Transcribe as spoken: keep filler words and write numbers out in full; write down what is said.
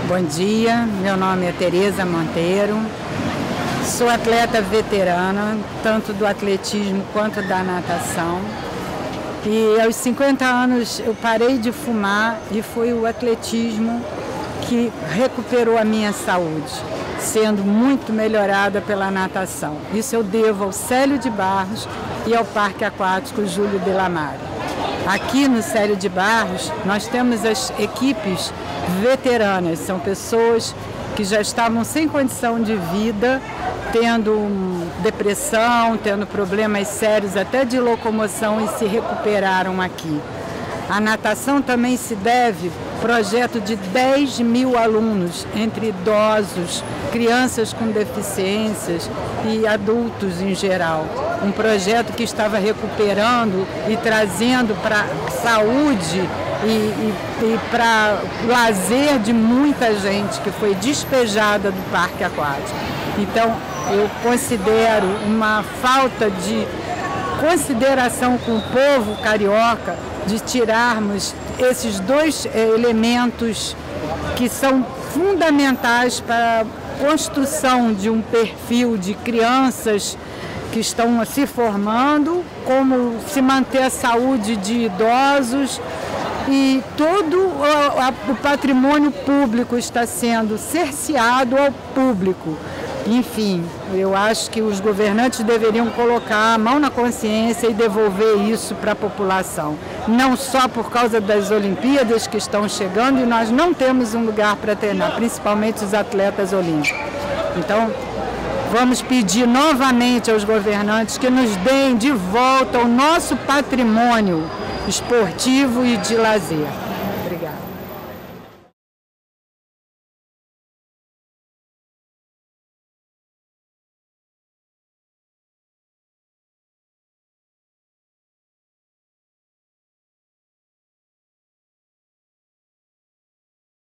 Bom dia, meu nome é Tereza Monteiro, sou atleta veterana, tanto do atletismo quanto da natação. E aos cinquenta anos eu parei de fumar e foi o atletismo que recuperou a minha saúde, sendo muito melhorada pela natação. Isso eu devo ao Célio de Barros e ao Parque Aquático Júlio Delamare. Aqui no Célio de Barros nós temos as equipes veteranas, são pessoas que já estavam sem condição de vida, tendo depressão, tendo problemas sérios até de locomoção e se recuperaram aqui. A natação também se deve ao projeto de dez mil alunos, entre idosos, crianças com deficiências e adultos em geral. Um projeto que estava recuperando e trazendo para a saúde e, e, e para lazer de muita gente que foi despejada do parque aquático. Então, eu considero uma falta de consideração com o povo carioca de tirarmos esses dois eh, elementos que são fundamentais para a construção de um perfil de crianças que estão se formando, como se manter a saúde de idosos, e todo o, o patrimônio público está sendo cerceado ao público. Enfim, eu acho que os governantes deveriam colocar a mão na consciência e devolver isso para a população. Não só por causa das Olimpíadas que estão chegando e nós não temos um lugar para treinar, principalmente os atletas olímpicos. Então, vamos pedir novamente aos governantes que nos deem de volta o nosso patrimônio esportivo e de lazer.